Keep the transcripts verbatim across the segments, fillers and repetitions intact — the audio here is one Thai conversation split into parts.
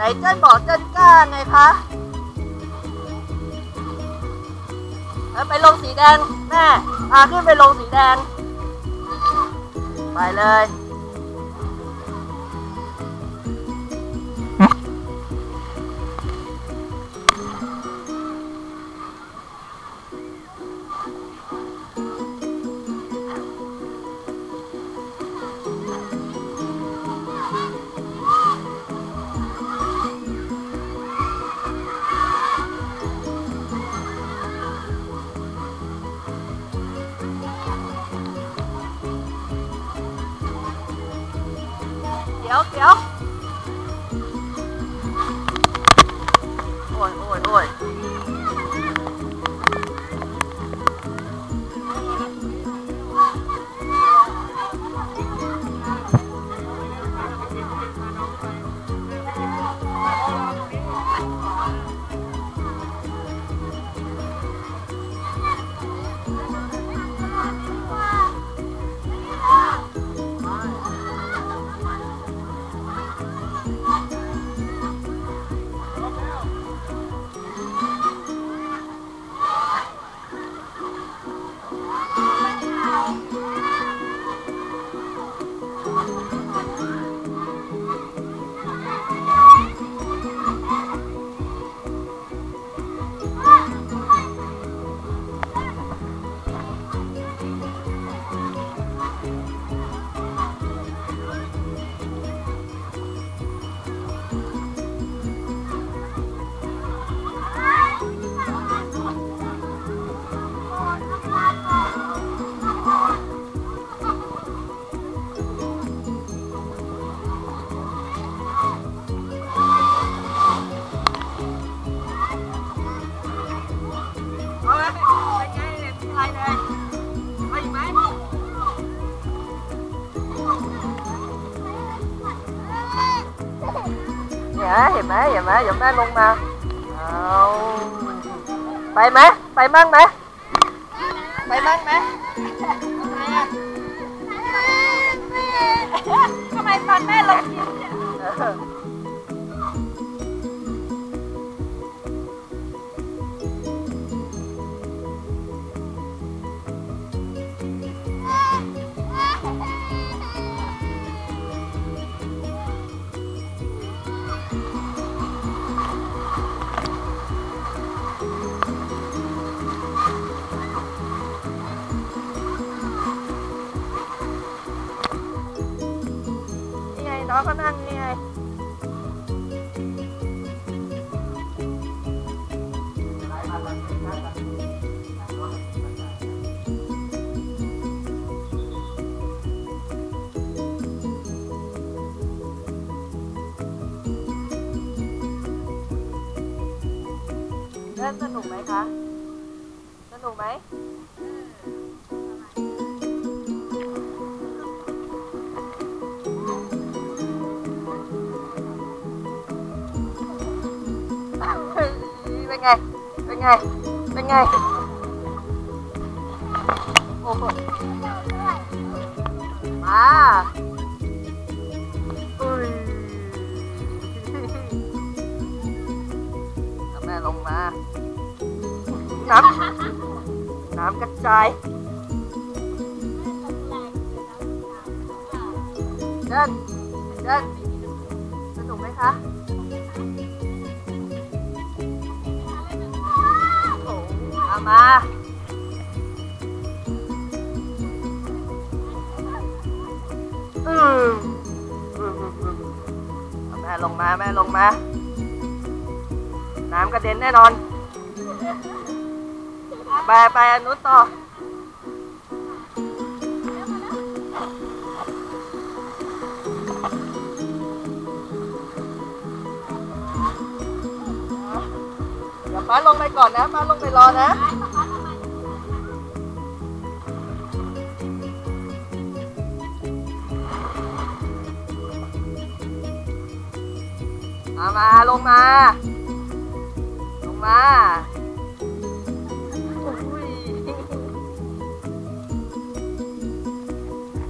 เจิ้นบอกเจิ้นกล้าไงคะแล้วไปลงสีแดงแม่พาขึ้นไปลงสีแดงไปเลยเดี๋ยวเดี๋ยวโอ้ยโอ้ยโอ้ยเห็นไหมเห็นไหมเดี๋ยวแม่ลงมาเอาไปไหมไปมั่งไหมไปมั่งไหมทำไมตอนแม่ลงยิ้มเนี่ยน้องเขานั่งนี่ไงเล่นสนุกไหมคะสนุกไหมเป็นไง เป็นไง เป็นไง โอ้โหมาอุ้ยแม่ลงมาน้ำน้ำกระจายเดินเดินสนุกไหมคะมาอืมแม่ลงมาแม่ลงมาน้ำกระเด็นแน่นอนไปไปอนุต่อเดี๋ยวป้าลงไปก่อนนะป้าลงไปรอนะมามาลงมาลงมา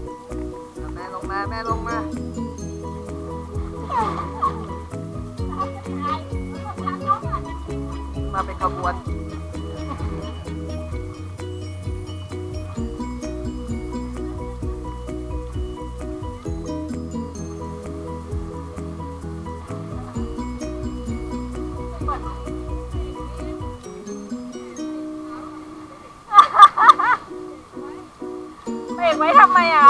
แม่ลงมาแม่ลงมาวนเบรกไว้ทำไมอ่ะ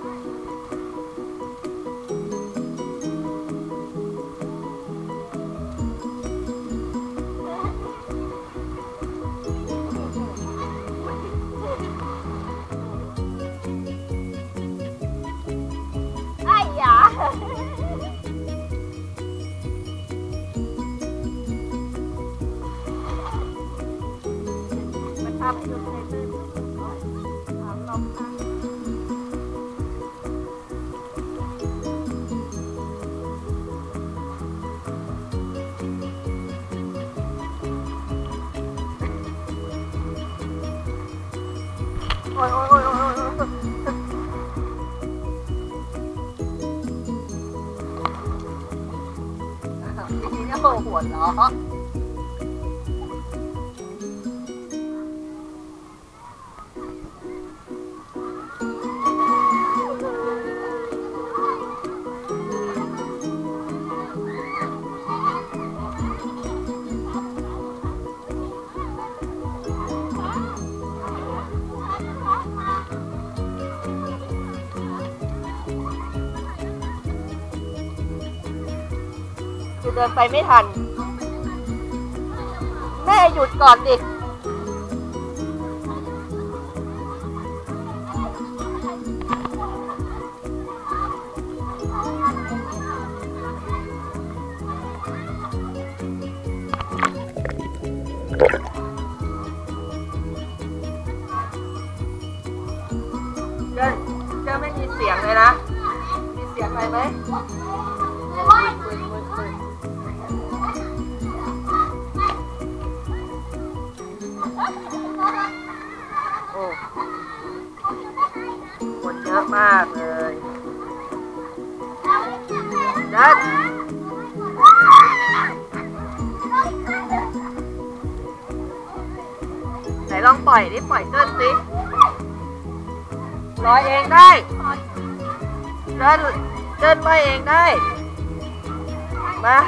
ไอ้ยามันทำให้ดูในตื้นถามลองค่ะโอ้ยโอ้ยโอ้ยโอ้ยโอ้ยทีนี้เนี่ยหัวล้อคือเดินไปไม่ทัน แม่หยุดก่อนดิเจ้าเจ้าไม่มีเสียงเลยนะ มีเสียงอะไรไหมโอ้คนเยอะมากเลยดันไหนลองปล่อยดิปล่อยเติ้ลสิลอยเองได้เติ้ลเติ้ลลอยเองได้มา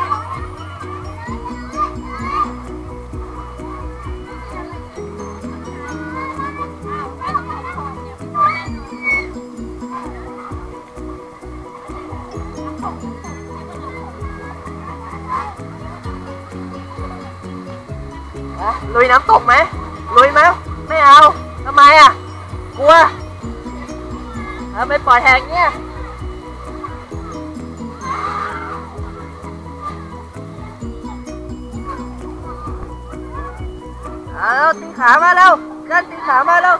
ลุยน้ำตกไหมลุยไหมไม่เอาทำไมอ่ะกลัวเอาไม่ปล่อยแหงเนี่ยเอาตีขามาแล้วเกินตีขามาแล้ว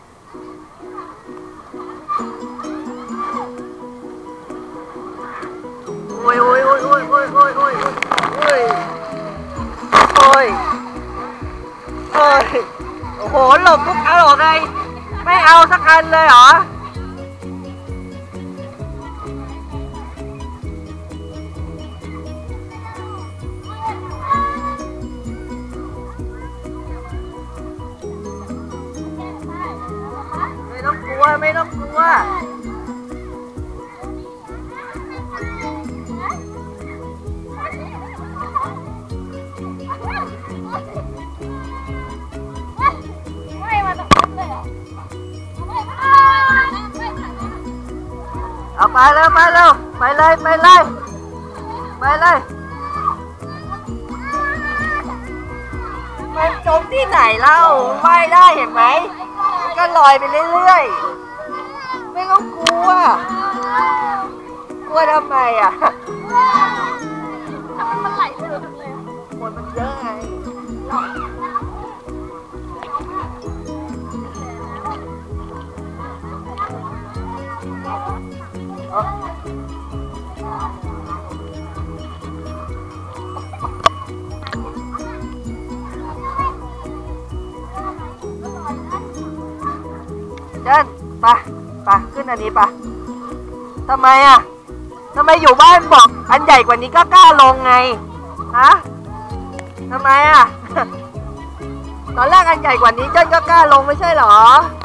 โอ้ยโอ้ยโอ้ยโอ้ยโอ้ยโอ้ยโอ้ยโอ้ยโอ้ยโอ้ยโอ้โหหลบทุกอันหรอไงไม่เอาสักอันเลยเหรอไม่ต้องกลัวไม่ต้องกลัวเอาไปแล้วไปแล้วไปเลยไปเลยไปเลยมันจมที่ไหนเล่าว่ายได้เห็นไหมก็ลอยไปเรื่อยๆไม่ต้องกลัวกลัวทำไมอ่ะทำไมมันไหลไปเลยคนมันเยอะไงเดินไปไปขึ้นอันนี้ไปทำไมอ่ะทำไมอยู่บ้านบอกอันใหญ่กว่านี้ก็กล้าลงไงฮะทำไมอ่ะตอนแรกอันใหญ่กว่านี้เจ้นก็กล้าลงไม่ใช่เหรอ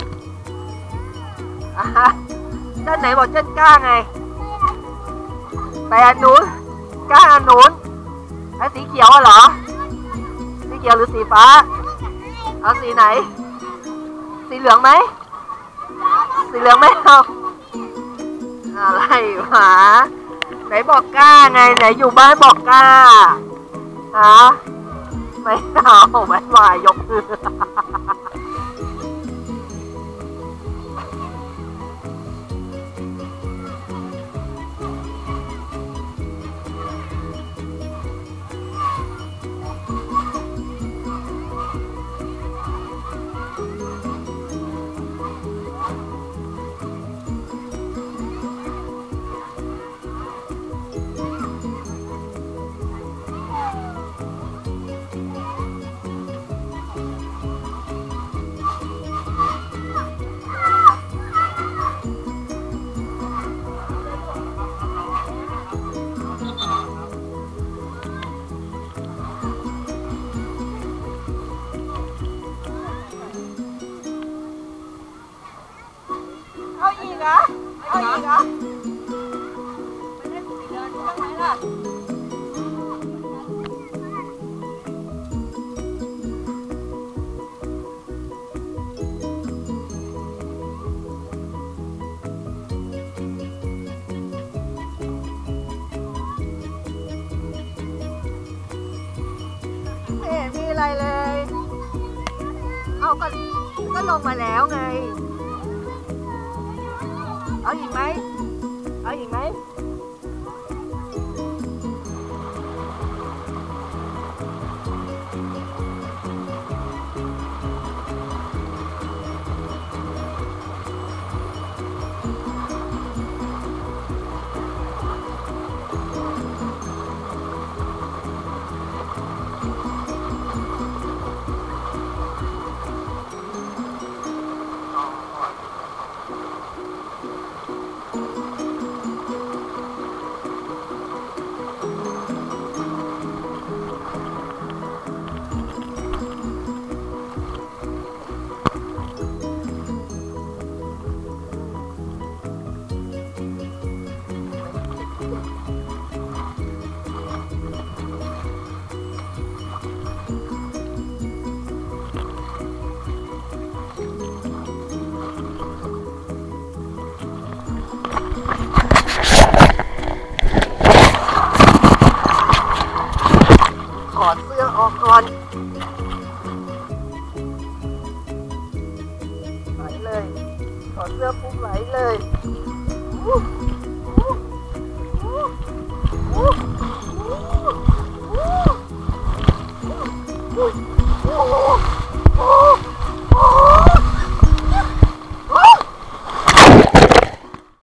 อ่ะเจ้นไหนบอกเจ้นกล้าไงไปอันนู้นกล้าอันนู้นไอ้สีเขียวอะเหรอสีเขียวหรือสีฟ้าเอาสีไหนสีเหลืองไหมสีเหลืองไม่เอาอะไรหาไหนบอกกล้าไงไหนอยู่บ้านบอกกล้าฮะไม่เอาไม่วายยกมือเอาอีกเหรอเอาอีกเหรอไม่ได้สีเดินตรงไหนล่ะไม่เห็นมีอะไรเลยเอาก็ก็ลงมาแล้วไงเอาอีกไหมเอาอีกไหมถอดเสื้อออกก่อนไหลเลยถอดเสื้อปุ๊บไหลเลยอู้อู้อู้อู้อู้อู้อู้